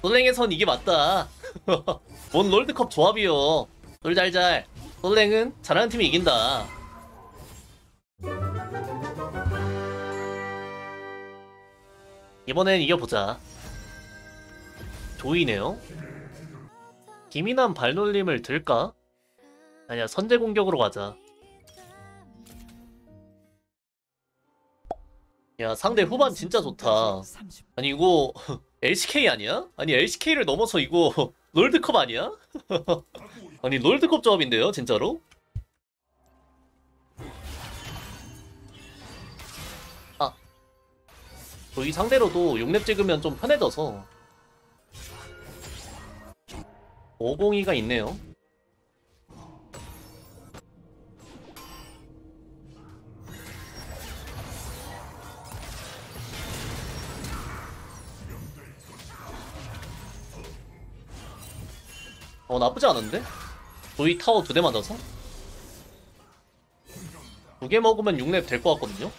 솔랭에선 이게 맞다. 뭔 롤드컵 조합이요. 솔잘잘. 솔랭은 잘하는 팀이 이긴다. 이번엔 이겨보자. 조이네요. 기민한 발놀림을 들까? 아니야, 선제 공격으로 가자. 야, 상대 후반 진짜 좋다. 아니 이거 LCK 아니야? 아니 LCK를 넘어서 이거 롤드컵 아니야? 아니 롤드컵 조합인데요 진짜로? 아, 저희 상대로도 6렙 찍으면 좀 편해져서 502가 있네요. 나쁘지 않은데? 저희 타워 2대 맞아서? 2개 먹으면 6렙 될 것 같거든요?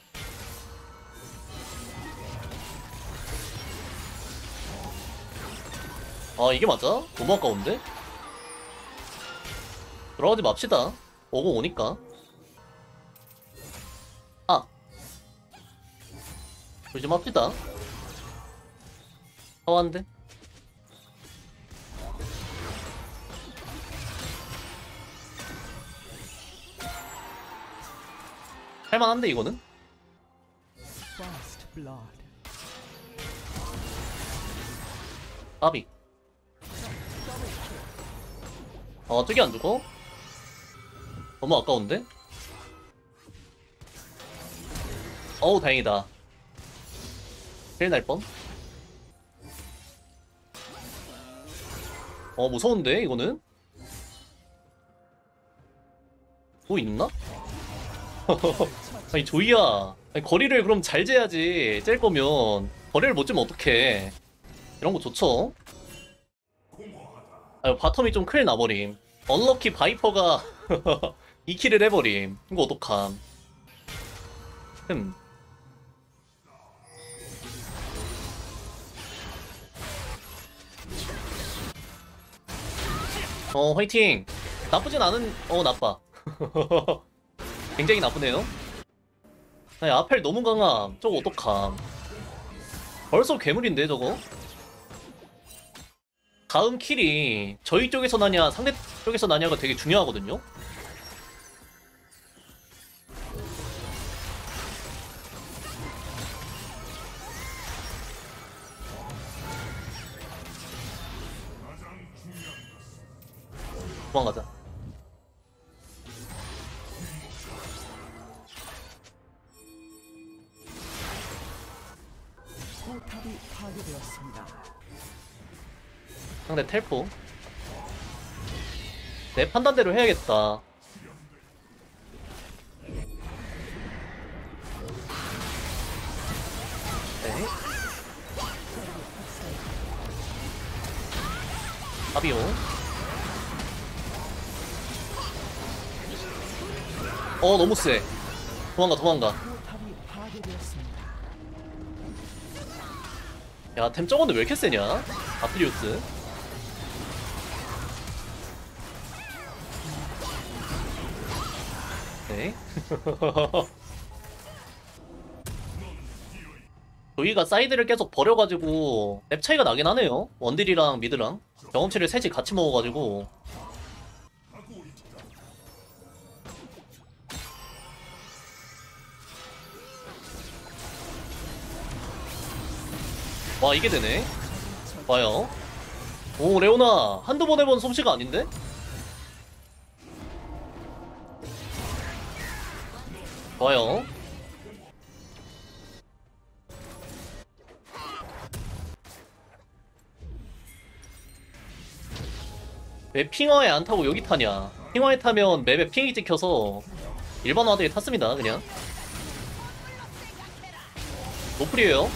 아, 이게 맞아? 너무 아까운데? 들어가지 맙시다. 오고 오니까. 아, 조심 합시다. 타워한데? 할만한데 이거는? 아비. 저기 안 죽어? 너무 아까운데? 어우 다행이다. 힐 날 뻔. 무서운데 이거는? 뭐 있나? 아니 조이야, 아니, 거리를 그럼 잘 재야지. 짤 거면 거리를 못 재면 어떡해. 이런 거 좋죠. 아유, 바텀이 좀 큰일 나버림. 언럭키 바이퍼가 2킬을 해버림. 이거 어떡함. 화이팅. 나쁘진 않은. 나빠. 굉장히 나쁘네요. 아니, 아펠 너무 강함. 저거 어떡함. 벌써 괴물인데 저거? 다음 킬이 저희 쪽에서 나냐 상대 쪽에서 나냐가 되게 중요하거든요. 도망가자. 포탑이 파괴되었습니다. 상대 텔포. 내 판단대로 해야겠다. 네. 아비오. 너무 세. 도망가. 포탑이 파괴되었습니다. 야, 템 저건데 왜 이렇게 세냐? 아트리우스. 네. 저희가 사이드를 계속 버려가지고 맵 차이가 나긴 하네요. 원딜이랑 미드랑 경험치를 셋이 같이 먹어가지고. 와, 이게 되네. 봐요. 오, 레오나 한두 번 해본 솜씨가 아닌데? 봐요. 왜 핑화에 안 타고 여기 타냐? 핑화에 타면 맵에 핑이 찍혀서 일반 화들이 탔습니다. 그냥 노플이에요.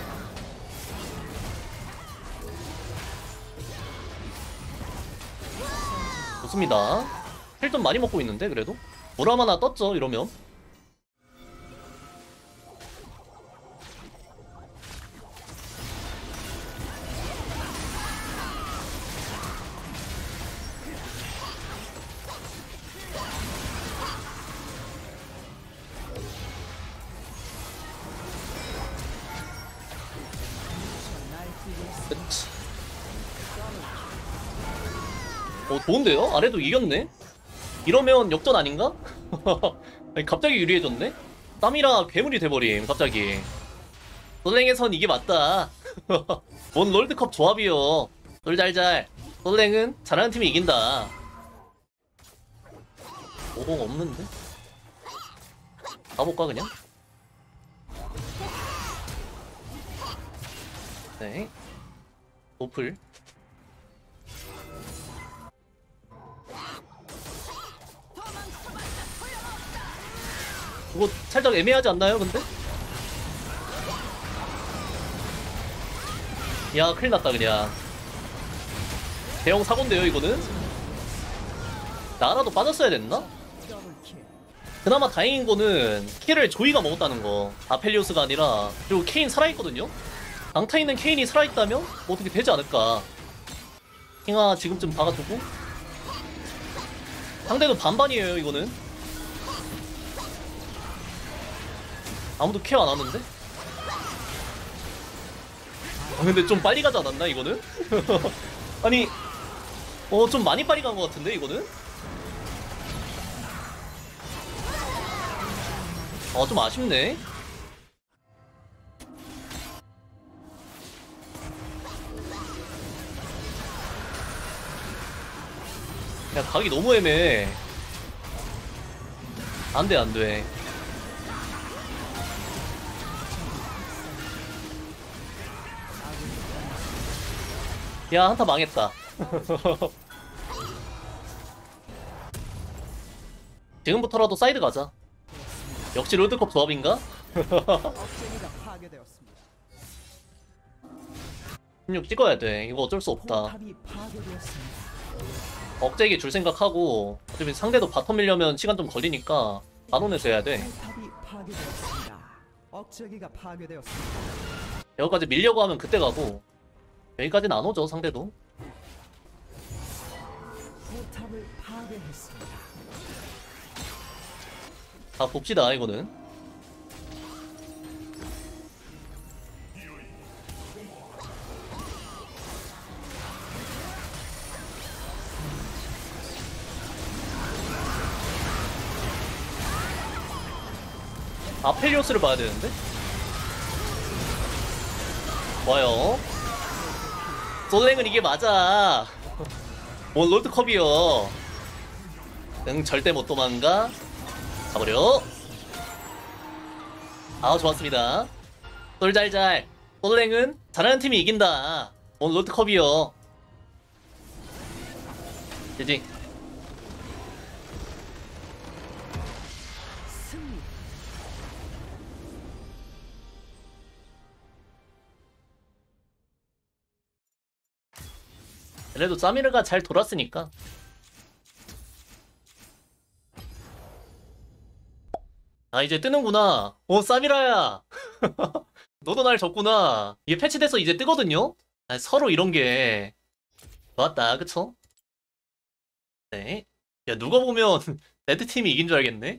좋습니다. 힐 좀 많이 먹고 있는데 그래도 보람 하나 떴죠 이러면. 파괴되었습니다. 그치. 좋은데요? 아래도 이겼네? 이러면 역전 아닌가? 아니, 갑자기 유리해졌네? 땀이라 괴물이 돼버림 갑자기. 솔랭에선 이게 맞다. 뭔 롤드컵 조합이요. 쫄잘잘. 솔랭은 잘하는 팀이 이긴다. 오공 없는데? 가볼까 그냥? 네. 노플. 이거 살짝 애매하지 않나요 근데? 야 큰일 났다 그냥. 대형 사고인데요 이거는? 나라도 빠졌어야 됐나? 더블킬. 그나마 다행인 거는 킬을 조이가 먹었다는 거. 아펠리오스가 아니라. 그리고 케인 살아있거든요? 강타 있는 케인이 살아있다면 뭐 어떻게 되지 않을까. 킹아 지금쯤 박아주고. 상대도 반반이에요 이거는. 아무도 케어 안 하는데? 근데 좀 빨리 가지 않았나 이거는? 아니 좀 많이 빨리 간 것 같은데 이거는? 좀 아쉽네. 야 각이 너무 애매해. 안돼 안돼. 야 한타 망했다. 지금부터라도 사이드 가자. 역시 롤드컵 조합인가? 억제기가 파괴되었습니다. 16 찍어야 돼. 이거 어쩔 수 없다. 포탑이 파괴되었습니다. 억제기 줄 생각하고 어차피 상대도 바텀 밀려면 시간 좀 걸리니까 바론에서 해야 돼. 포탑이 파괴되었습니다. 억제기가 파괴되었습니다. 여기까지 밀려고 하면 그때 가고 여기까지는 안 오죠 상대도. 포탑을 파괴했습니다. 다 봅시다 이거는. 아펠리오스를 봐야 되는데? 와요. 솔랭은 이게 맞아. 뭔 롤드컵이요. 응 절대 못 도망가. 가버려. 좋았습니다. 솔잘잘. 솔랭은 잘하는 팀이 이긴다. 뭔 롤드컵이요. 지지. 승리. 그래도 짜미르가 잘 돌았으니까. 이제 뜨는구나. 사미라야. 너도 날 졌구나. 이게 패치돼서 이제 뜨거든요? 서로 이런 게 좋았다 그쵸? 네. 야 누가 보면 레드팀이 이긴 줄 알겠네.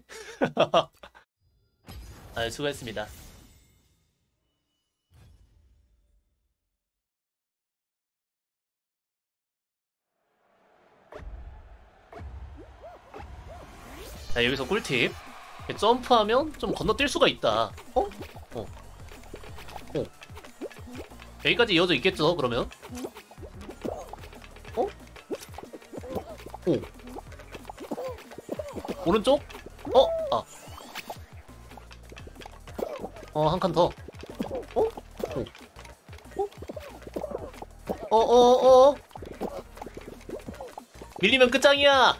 수고했습니다. 자 여기서 꿀팁. 점프하면 좀 건너뛸 수가 있다. 여기까지 이어져 있겠죠 그러면? 오른쪽? 한 칸 더. 밀리면 끝장이야.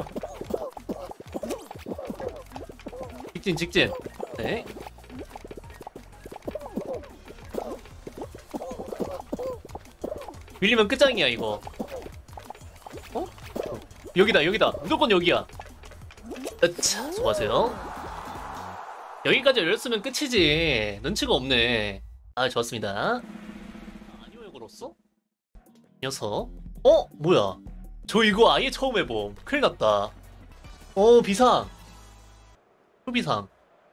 직진 직진. 네. 밀리면 끝장이야 이거. 여기다 여기다 무조건 여기야. 으차 수고하세요. 여기까지 열렸으면 끝이지. 눈치가 없네. 좋았습니다. 아니오에 걸었어? 녀석. 뭐야. 저 이거 아예 처음 해봄. 큰일 났다. 비상. 소비상.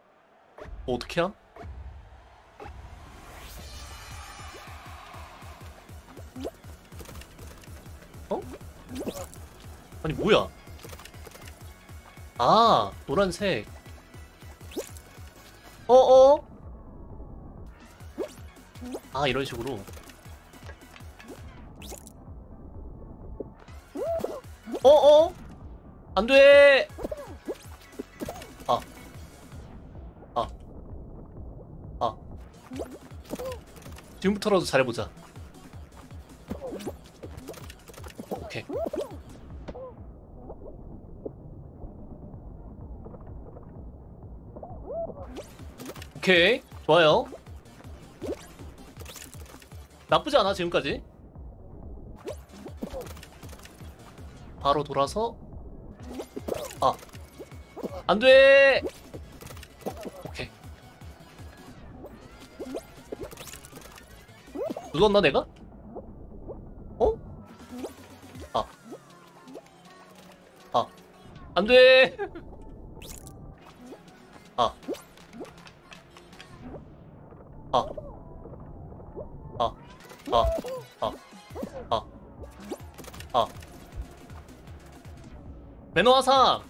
어떻게 함? 아니 뭐야? 아 노란색. 어어? 아 이런 식으로. 어어? 안 돼! 아. 아. 아. 지금부터라도 잘해보자. 오케이. 오케이. 좋아요. 나쁘지 않아, 지금까지. 바로 돌아서. 아. 안 돼! 오케이. 늦었나, 내가? 어? 아. 아. 안 돼! 아. 아. 아. 아. 아. 아. 아. 매너 화상!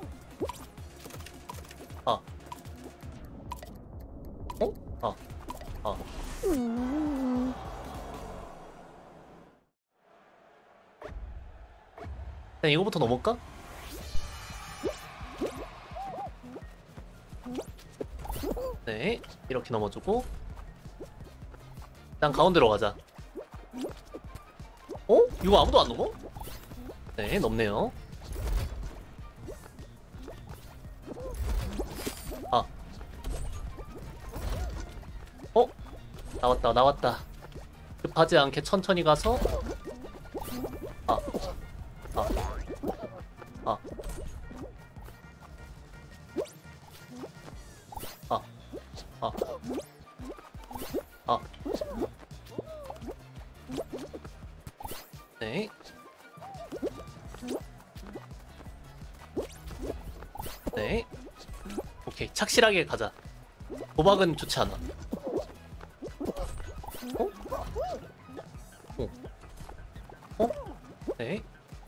아. 어? 아. 아. 그냥 이거부터 넘을까? 네. 이렇게 넘어주고. 일단 가운데로 가자. 어? 이거 아무도 안 넘어? 네, 넘네요. 아. 어? 나왔다, 나왔다. 급하지 않게 천천히 가서. 아. 아. 아. 아. 아. 아. 네. 네. 오케이. 착실하게 가자. 도박은 좋지 않아. 어? 어? 어? 네.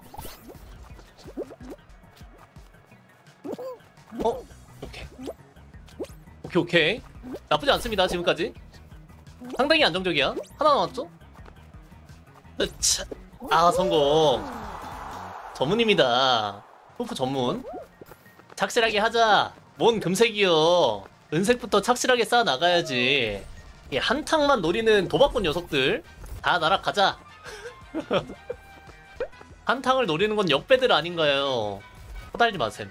어? 오케이. 오케이, 오케이. 나쁘지 않습니다, 지금까지. 상당히 안정적이야. 하나 남았죠? 으차. 아, 성공. 전문입니다. 프로프 전문. 착실하게 하자. 뭔 금색이요. 은색부터 착실하게 쌓아 나가야지. 이 한탕만 노리는 도박꾼 녀석들 다 날아가자. 한탕을 노리는 건 역배들 아닌가요? 허달지 마셈.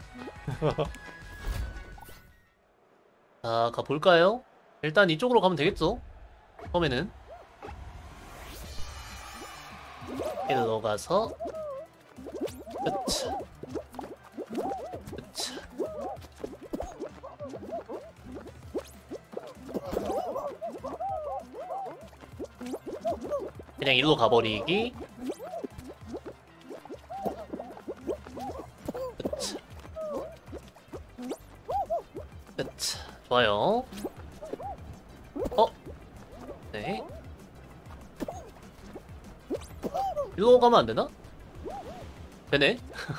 자, 가볼까요? 일단 이쪽으로 가면 되겠죠? 처음에는 이렇게 들어가서 으차. 으차. 그냥 일로 가버리기. 으차. 으차. 좋아요. 어? 네. 일로 가면 안 되나? 되네.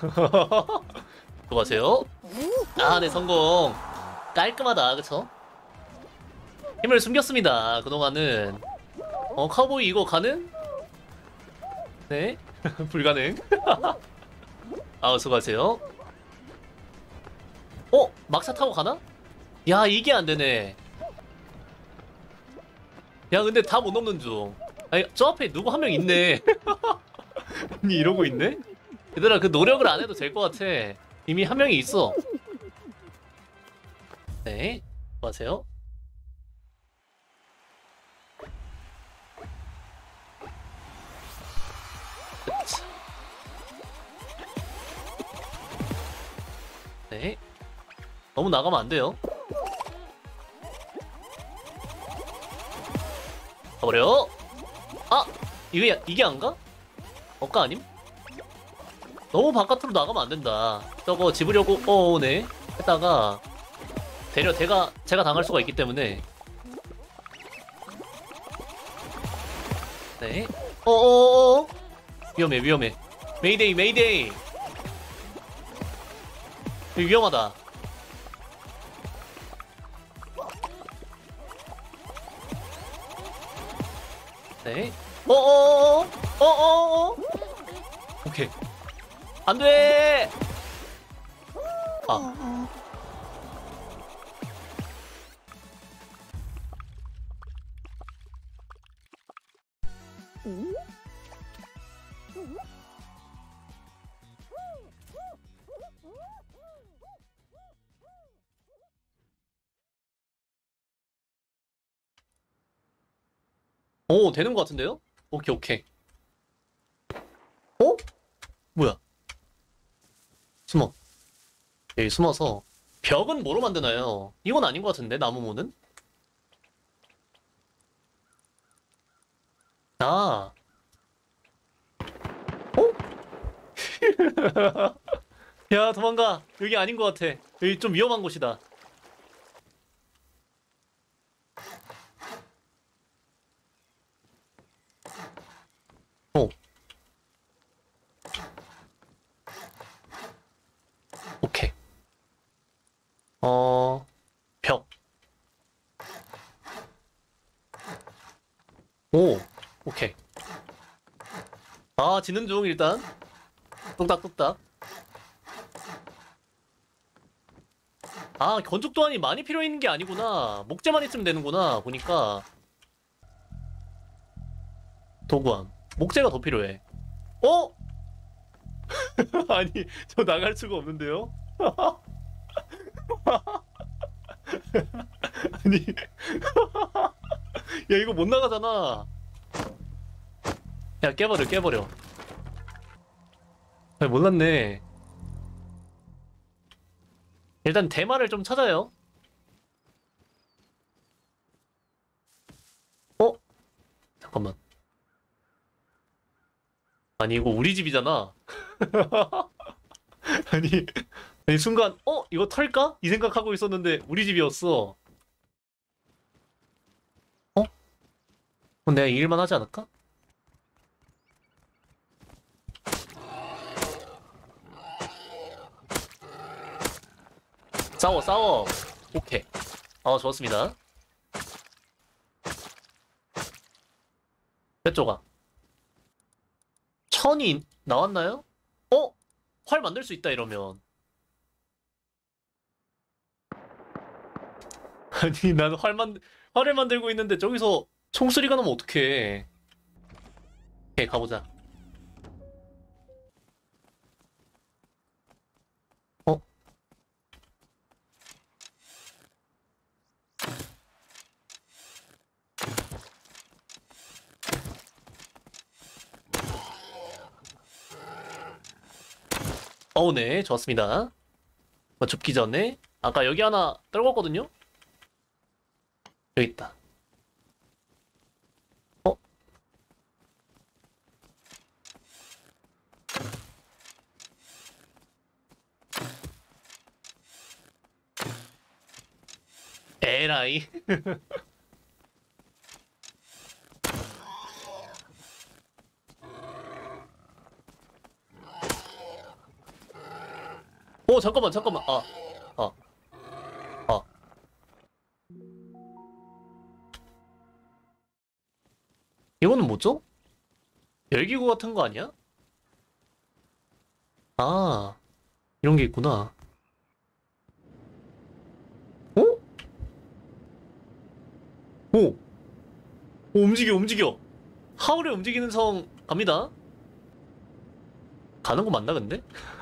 수고하세요. 아, 네, 성공. 깔끔하다, 그쵸? 힘을 숨겼습니다, 그동안은. 카우보이 이거 가능? 네. 불가능. 아, 수고하세요. 막차 타고 가나? 야, 이게 안 되네. 야, 근데 다 못 넘는 중. 아니, 저 앞에 누구 한 명 있네. 아니, 이러고 있네? 얘들아, 그 노력을 안 해도 될 것 같아. 이미 한 명이 있어. 네. 수고하세요. 그치. 네. 너무 나가면 안 돼요. 가버려. 아! 이게 안 가? 억까 아님? 너무 바깥으로 나가면 안 된다. 저거 집으려고, 네. 했다가, 제가 당할 수가 있기 때문에. 네. 위험해, 위험해. 메이데이, 메이데이. 이거 위험하다. 네. 어어어어어어어. 오케이. 안 돼. 아. 오, 되는 것 같은데요? 오케이, 오케이. 어? 뭐야? 숨어. 여기 숨어서. 벽은 뭐로 만드나요? 이건 아닌 것 같은데, 나무모는? 아. 어? 야, 도망가. 여기 아닌 것 같아. 여기 좀 위험한 곳이다. 어. 오케이. 벽. 오, 오케이. 아, 지는 중, 일단. 뚝딱뚝딱. 아, 건축 도안이 많이 필요 있는 게 아니구나. 목재만 있으면 되는구나. 보니까. 도구함. 목재가 더 필요해. 어? 아니, 저 나갈 수가 없는데요? 아니, 야, 이거 못 나가잖아. 야, 깨버려, 깨버려. 아, 몰랐네. 일단 대마를 좀 찾아요. 어? 잠깐만. 아니, 이거 우리 집이잖아. 아니, 아니, 순간, 이거 털까? 이 생각하고 있었는데, 우리 집이었어. 어? 그럼 내가 이길만 하지 않을까? 싸워, 싸워. 오케이. 좋았습니다. 몇 조각? 천이 나왔나요? 어? 활 만들 수 있다, 이러면. 아니, 난 활을 만들고 있는데, 저기서 총소리가 나면 어떡해. 오케이, 가보자. 어? 네, 좋았습니다. 죽기 전에, 아까 여기 하나 떨궜거든요? 여기 있다. 어? 에라이. 잠깐만, 잠깐만. 아. 아. 이거는 뭐죠? 열기구 같은 거 아니야? 아, 이런 게 있구나. 어? 오! 움직여, 움직여. 하울의 움직이는 성 갑니다. 가는 거 맞나, 근데?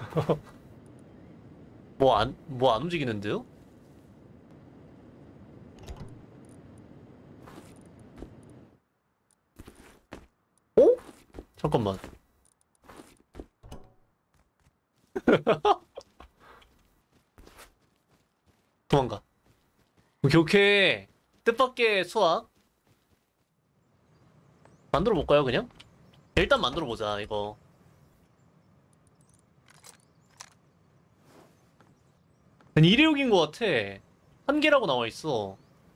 뭐 안 움직이는데요? 어? 잠깐만. 도망가. 오케이, 오케이. 뜻밖의 수학. 만들어 볼까요, 그냥? 일단 만들어 보자, 이거. 아니, 일회용인 것 같아. 한 개라고 나와 있어.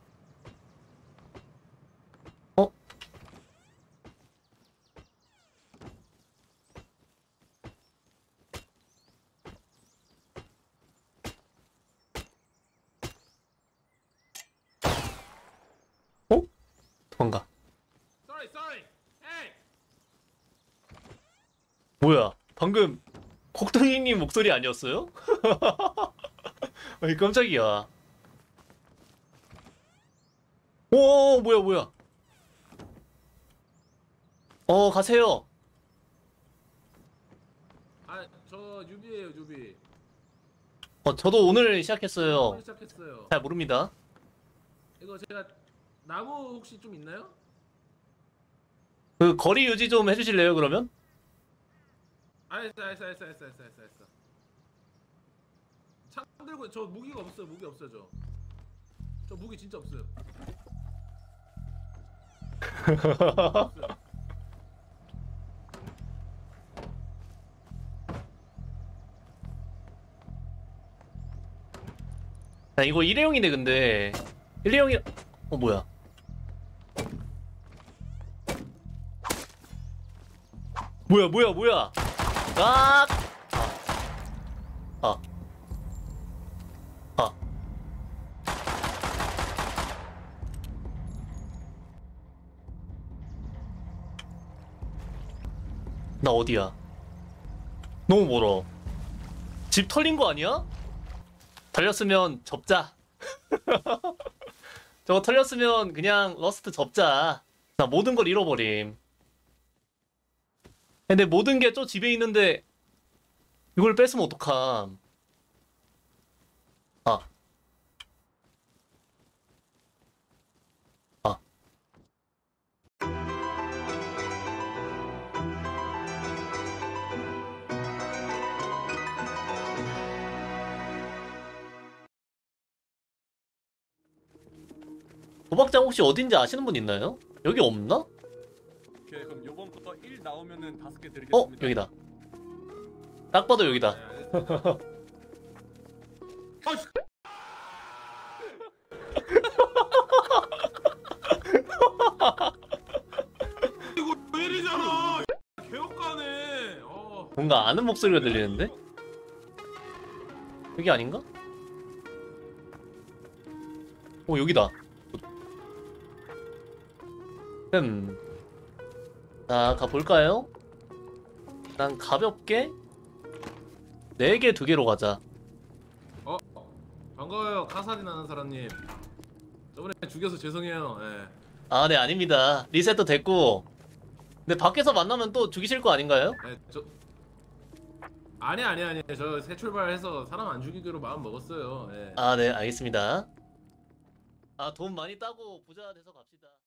어? 도망가. Sorry. Hey. 뭐야? 방금 콕둥이님 목소리 아니었어요? 아니 깜짝이야. 오 뭐야? 가세요. 아, 저 유비예요, 유비. 저도 오늘 시작했어요. 오늘 시작했어요. 잘 모릅니다. 이거 제가 나무 혹시 좀 있나요? 그 거리 유지 좀 해주실래요 그러면? 알았어. 창 들고 저 무기가 없어요. 무기 없어요, 저. 저 무기 진짜 없어요. 없어요. 야 이거 일회용이네 근데. 일회용이. 뭐야? 뭐야? 아! 아. 나 어디야? 너무 멀어. 집 털린 거 아니야? 털렸으면 접자. 저거 털렸으면 그냥 러스트 접자. 나 모든 걸 잃어버림. 근데 모든 게 저 집에 있는데 이걸 뺏으면 어떡함. 아. 도박장 혹시 어딘지 아시는 분 있나요? 여기 없나? 오케이 그럼 요번부터 1 나오면은 5개 드리겠습니다. 여기다. 딱 봐도 여기다. 알겠습니다. 아, 씨. 이거 왜 이러잖아. 개혁가네. 뭔가 아는 목소리가 들리는데? 여기 아닌가? 여기다. 자, 가볼까요? 난 가볍게 4개 2개로 가자. 반가워요. 카사딘 하는 사람님. 저번에 죽여서 죄송해요. 예. 아, 네, 아닙니다. 리셋도 됐고. 근데 밖에서 만나면 또 죽이실 거 아닌가요? 네, 아니. 저 새 출발해서 사람 안 죽이기로 마음 먹었어요. 예. 아, 네, 알겠습니다. 돈 많이 따고 부자 돼서 갑시다.